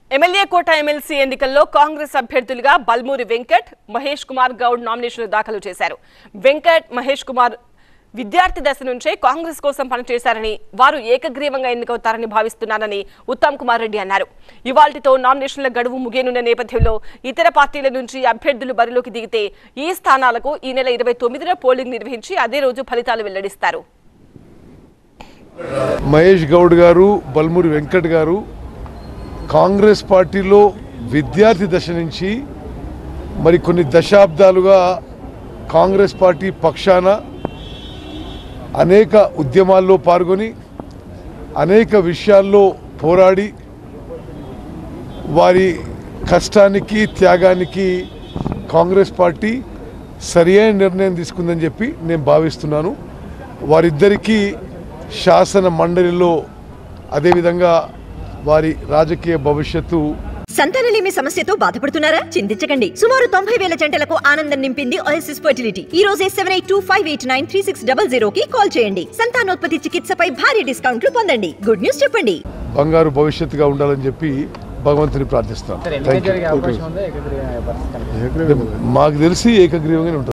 MLA కోట MLC ఎన్నికల్లో కాంగ్రెస్ అభ్యర్థులుగా బల్మూరి వెంకట్, మహేష్ కుమార్ గౌడ్ నామినేషన్లు దాఖలు చేశారు. వెంకట్, మహేష్ కుమార్ విద్యార్థి దశ నుంచే కాంగ్రెస్ కోసం పనిచేశారని, వారు ఏకగ్రీవంగా ఎన్నికవుతారని భావిస్తున్నారని ఉత్తమ్ కుమార్ రెడ్డి అన్నారు. ఇవాల్టితో నామినేషన్ల గడువు ముగియనున్న నేపథ్యంలో ఇతర పార్టీల నుంచి అభ్యర్థులు బరిలోకి దిగితే ఈ స్థానాలకు ఈ నెల 29న పోలింగ్ నిర్వహించి అదే రోజు ఫలితాలు వెల్లడిస్తారు. మహేష్ గౌడ్ గారు, బల్మూరి వెంకట్ గారు కాంగ్రెస్ పార్టీలో విద్యార్థి దశ నుంచి మరి కొన్ని దశాబ్దాలుగా కాంగ్రెస్ పార్టీ పక్షాన అనేక ఉద్యమాల్లో పాల్గొని అనేక విషయాల్లో పోరాడి వారి కష్టానికి త్యాగానికి కాంగ్రెస్ పార్టీ సరియైన నిర్ణయం తీసుకుందని చెప్పి నేను భావిస్తున్నాను. వారిద్దరికీ శాసన మండలిలో అదేవిధంగా వారి రాజకీయ భవిష్యత్తు. సంతానలేమి సమస్యతో బాధపడుతున్నారా? చింతించకండి. సుమారు 90,000 జంటలకు ఆనందం నింపింది ఓఎస్ఎస్ ఫర్టిలిటీ. ఈ రోజే 7825893600 కి కాల్ చేయండి. సంతానోత్పత్తి చికిత్సపై భారీ డిస్కౌంట్లు పొందండి. గుడ్ న్యూస్ చెప్పండి. బంగారు భవిష్యత్తుగా ఉండాలని చెప్పి భగవంతుని ప్రార్థిస్తాను. మాకు తెలిసి ఏకగ్రీవంగానే ఉంటుంది.